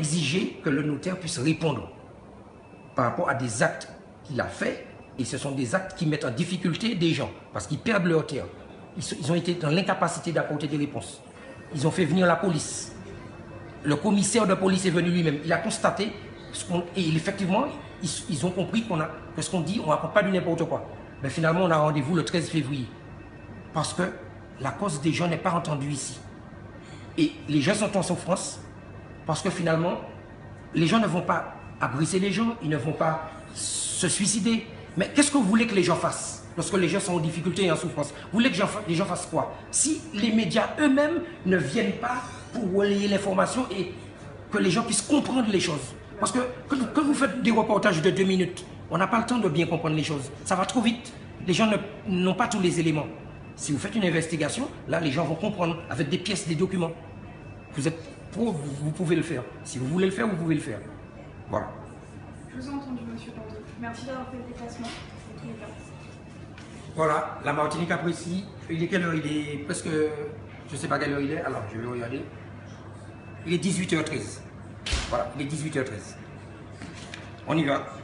exiger que le notaire puisse répondre par rapport à des actes qu'il a faits. Et ce sont des actes qui mettent en difficulté des gens parce qu'ils perdent leur terre. Ils ont été dans l'incapacité d'apporter des réponses. Ils ont fait venir la police. Le commissaire de police est venu lui-même. Il a constaté, et effectivement, ils ont compris que ce qu'on dit, on ne raconte pas du n'importe quoi. Mais finalement, on a rendez-vous le 13 février. Parce que la cause des gens n'est pas entendue ici. Et les gens sont en souffrance parce que finalement, les gens ne vont pas agresser les gens, ils ne vont pas se suicider. Mais qu'est-ce que vous voulez que les gens fassent lorsque les gens sont en difficulté et en souffrance? Vous voulez que les gens fassent quoi? Si les médias eux-mêmes ne viennent pas pour relayer l'information et que les gens puissent comprendre les choses. Parce que vous faites des reportages de 2 minutes, on n'a pas le temps de bien comprendre les choses. Ça va trop vite. Les gens n'ont pas tous les éléments. Si vous faites une investigation, là, les gens vont comprendre avec des pièces, des documents. Vous êtes pro, vous pouvez le faire. Si vous voulez le faire, vous pouvez le faire. Voilà. Je vous ai entendu, monsieur Pando. Merci d'avoir fait le déplacement. Voilà, la Martinique apprécie. Il est quelle heure? Il est presque... Je ne sais pas quelle heure il est. Alors, je vais regarder. Il est 18h13. Voilà, il est 18h13. On y va.